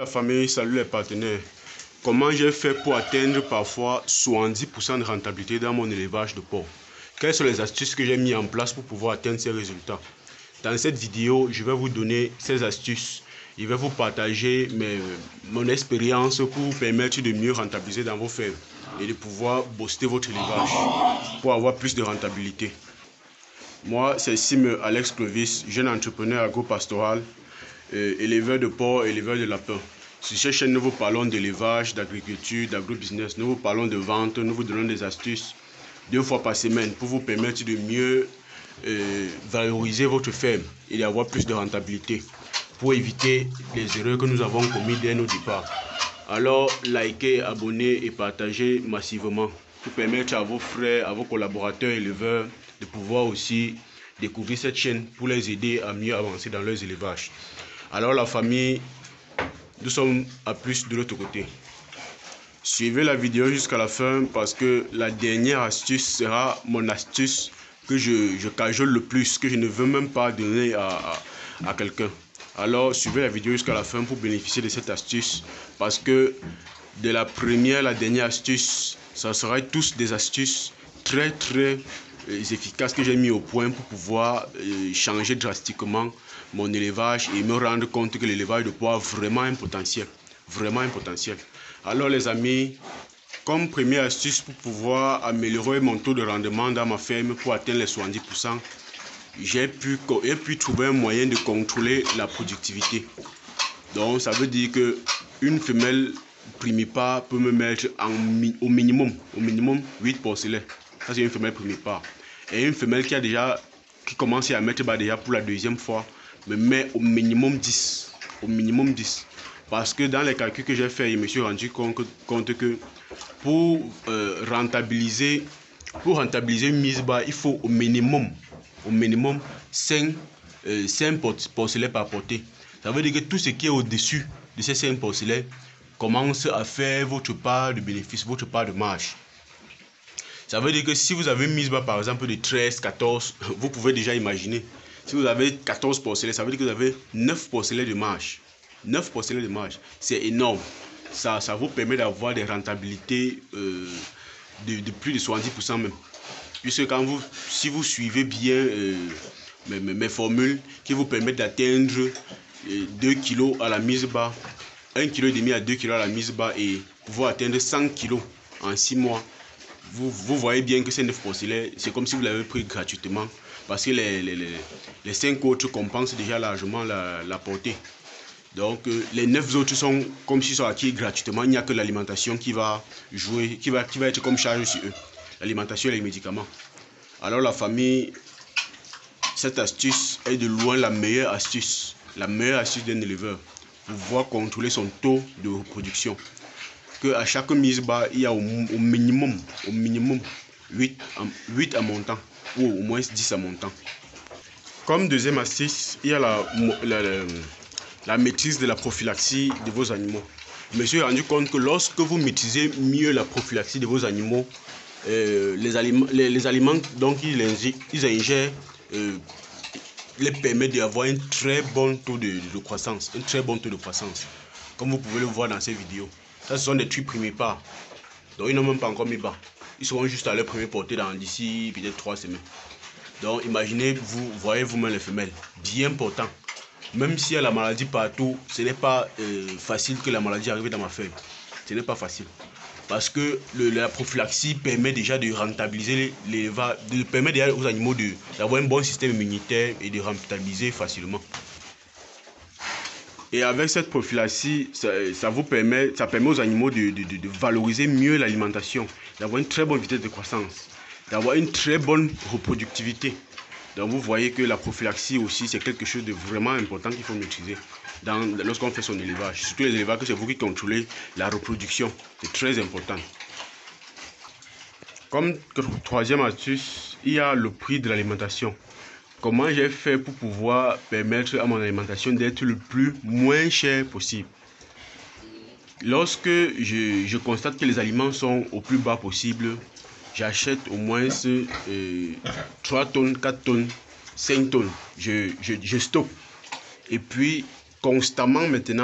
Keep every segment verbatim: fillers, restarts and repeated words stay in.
La famille, salut les partenaires. Comment j'ai fait pour atteindre parfois soixante-dix pour cent de rentabilité dans mon élevage de porc? Quelles sont les astuces que j'ai mis en place pour pouvoir atteindre ces résultats? Dans cette vidéo, je vais vous donner ces astuces. Je vais vous partager mes, mon expérience pour vous permettre de mieux rentabiliser dans vos fermes et de pouvoir booster votre élevage pour avoir plus de rentabilité. Moi, c'est Sim Alex Clovis, jeune entrepreneur agro-pastoral, euh, éleveur de porc, éleveur de lapins. Sur cette chaîne, nous vous parlons d'élevage, d'agriculture, d'agro-business. Nous vous parlons de vente, nous vous donnons des astuces deux fois par semaine pour vous permettre de mieux euh, valoriser votre ferme et d'avoir plus de rentabilité pour éviter les erreurs que nous avons commises dès nos départs. Alors, likez, abonnez et partagez massivement pour permettre à vos frères, à vos collaborateurs éleveurs de pouvoir aussi découvrir cette chaîne pour les aider à mieux avancer dans leurs élevages. Alors la famille, nous sommes à plus de l'autre côté. Suivez la vidéo jusqu'à la fin parce que la dernière astuce sera mon astuce que je, je cajole le plus, que je ne veux même pas donner à, à, à quelqu'un. Alors suivez la vidéo jusqu'à la fin pour bénéficier de cette astuce parce que de la première à la dernière astuce, ça sera tous des astuces très très efficaces que j'ai mis au point pour pouvoir euh, changer drastiquement mon élevage et me rendre compte que l'élevage de porc a vraiment un potentiel, vraiment un potentiel. Alors les amis, comme première astuce pour pouvoir améliorer mon taux de rendement dans ma ferme pour atteindre les soixante-dix pour cent, j'ai pu, j'ai pu trouver un moyen de contrôler la productivité. Donc ça veut dire que une femelle primipare peut me mettre en, au minimum, au minimum huit porcelets. Ça c'est une femelle primipare. Et une femelle qui a déjà, qui commence à mettre bah, déjà pour la deuxième fois, me met au minimum dix. Au minimum dix. Parce que dans les calculs que j'ai fait, je me suis rendu compte, compte que pour euh, rentabiliser, pour rentabiliser une mise bas, il faut au minimum, au minimum cinq, euh, cinq porcelets par portée. Ça veut dire que tout ce qui est au-dessus de ces cinq porcelets commence à faire votre part de bénéfice, votre part de marge. Ça veut dire que si vous avez une mise bas par exemple de treize, quatorze, vous pouvez déjà imaginer. Si vous avez quatorze porcelets, ça veut dire que vous avez neuf porcelets de marge. neuf porcelets de marge, c'est énorme. Ça, ça vous permet d'avoir des rentabilités euh, de, de plus de soixante-dix pour cent même. Puisque quand vous, si vous suivez bien euh, mes, mes, mes formules qui vous permettent d'atteindre euh, deux kilos à la mise bas, un virgule cinq kg à deux kilos à la mise bas et pouvoir atteindre cent kilos en six mois, Vous, vous voyez bien que ces neuf porcelets, c'est comme si vous l'avez pris gratuitement parce que les, les, les, les cinq autres compensent déjà largement la, la portée. Donc euh, les neuf autres sont comme s'ils sont acquis gratuitement. Il n'y a que l'alimentation qui va jouer, qui va, qui va être comme charge sur eux. L'alimentation et les médicaments. Alors la famille, cette astuce est de loin la meilleure astuce. La meilleure astuce d'un éleveur pour pouvoir contrôler son taux de reproduction. Que à chaque mise bas, il y a au, au minimum, au minimum huit, huit à montant ou au moins dix à montant. Comme deuxième astuce, il y a la, la, la, la maîtrise de la prophylaxie de vos animaux. Je me suis rendu compte que lorsque vous maîtrisez mieux la prophylaxie de vos animaux, euh, les, aliments, les, les aliments donc ils, ils ingèrent euh, les permettent d'avoir un très bon taux de, de croissance, un très bon taux de croissance, comme vous pouvez le voir dans ces vidéos. Ça, ce sont des trucs primipares. Donc, ils n'ont même pas encore mis bas. Ils seront juste à leur premier portée dans d'ici peut-être trois semaines. Donc, imaginez, vous voyez vous-même les femelles. Bien portant. Même s'il y a la maladie partout, ce n'est pas euh, facile que la maladie arrive dans ma ferme. Ce n'est pas facile. Parce que le, la prophylaxie permet déjà de rentabiliser les, les de permet déjà aux animaux d'avoir un bon système immunitaire et de rentabiliser facilement. Et avec cette prophylaxie, ça, ça vous permet, ça permet aux animaux de, de, de valoriser mieux l'alimentation, d'avoir une très bonne vitesse de croissance, d'avoir une très bonne reproductivité. Donc vous voyez que la prophylaxie aussi, c'est quelque chose de vraiment important qu'il faut maîtriser lorsqu'on fait son élevage. Surtout les élevages que c'est vous qui contrôlez la reproduction, c'est très important. Comme troisième astuce, il y a le prix de l'alimentation. Comment j'ai fait pour pouvoir permettre à mon alimentation d'être le plus moins cher possible. Lorsque je, je constate que les aliments sont au plus bas possible, j'achète au moins euh, trois tonnes, quatre tonnes, cinq tonnes. Je, je, je stocke. Et puis, constamment maintenant,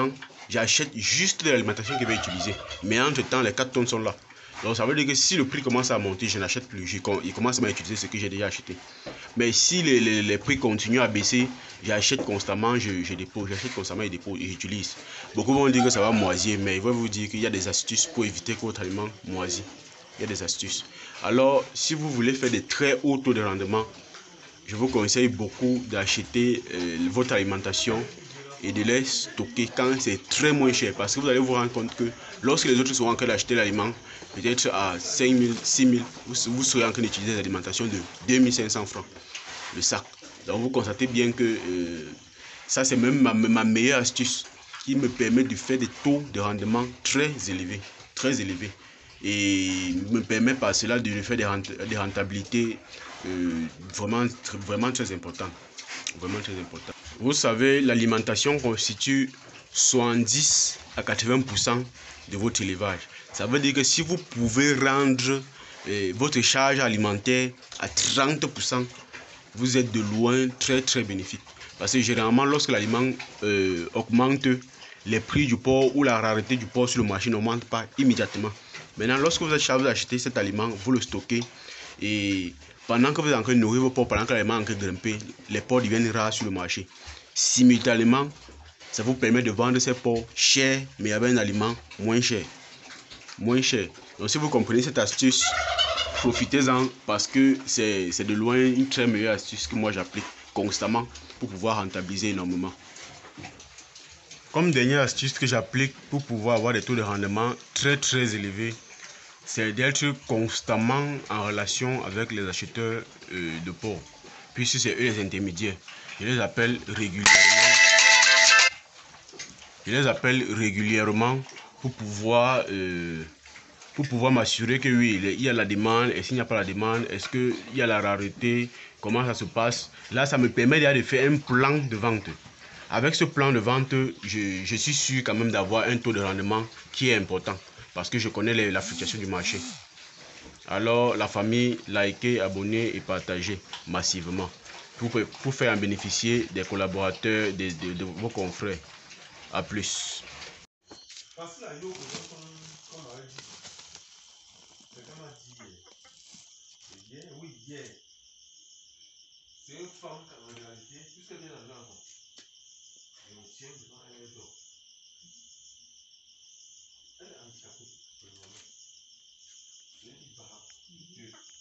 j'achète juste de l'alimentation qu'il va utiliser. Mais entre-temps, les quatre tonnes sont là. Donc ça veut dire que si le prix commence à monter, je n'achète plus. Je, il commence à utiliser ce que j'ai déjà acheté. Mais si les, les, les prix continuent à baisser, j'achète constamment, je, je dépose, j'achète constamment et dépose et j'utilise. Beaucoup vont dire que ça va moisir, mais ils vont vous dire qu'il y a des astuces pour éviter que votre aliment moisisse. Il y a des astuces. Alors, si vous voulez faire des très hauts taux de rendement, je vous conseille beaucoup d'acheter euh, votre alimentation et de les stocker quand c'est très moins cher. Parce que vous allez vous rendre compte que lorsque les autres seront en train d'acheter l'aliment, peut-être à cinq mille, six mille, vous, vous serez en train d'utiliser des alimentations de deux mille cinq cents francs le sac. Donc vous constatez bien que euh, ça c'est même ma, ma meilleure astuce qui me permet de faire des taux de rendement très élevés, très élevés. Et me permet par cela de faire des, rent des rentabilités euh, vraiment, vraiment très importantes. Vraiment très importantes. Vous savez, l'alimentation constitue soixante-dix à quatre-vingts pour cent de votre élevage. Ça veut dire que si vous pouvez rendre euh, votre charge alimentaire à trente pour cent, vous êtes de loin très très bénéfique. Parce que généralement, lorsque l'aliment euh, augmente, les prix du porc ou la rareté du porc sur le marché n'augmente pas immédiatement. Maintenant, lorsque vous êtes chargé d'acheter cet aliment, vous le stockez et pendant que vous êtes en train de nourrir vos porcs, pendant que l'aliment est en train de grimper, les porcs deviennent rares sur le marché. Simultanément, ça vous permet de vendre ces porcs cher, mais avec un aliment moins cher. Moins cher. Donc, si vous comprenez cette astuce, profitez-en parce que c'est de loin une très meilleure astuce que moi j'applique constamment pour pouvoir rentabiliser énormément. Comme dernière astuce que j'applique pour pouvoir avoir des taux de rendement très très élevés, c'est d'être constamment en relation avec les acheteurs euh, de porc, puisque c'est eux les intermédiaires. Je les appelle régulièrement. Je les appelle régulièrement pour pouvoir euh, pour pouvoir m'assurer que oui, il y a la demande, et s'il n'y a pas la demande, est-ce qu'il y a la rareté, comment ça se passe. Là, ça me permet de faire un plan de vente. Avec ce plan de vente, je, je suis sûr quand même d'avoir un taux de rendement qui est important, parce que je connais les, la fluctuation du marché. Alors, la famille, likez, abonnez et partagez massivement pour, pour faire en bénéficier des collaborateurs, de, de, de vos confrères. A plus. Quelqu'un m'a dit hier, hier, oui, hier, c'est une femme en réalité, puisqu'elle vient d'arriver encore. Et on tient devant elle dort. Elle est handicapée, c'est une baraque.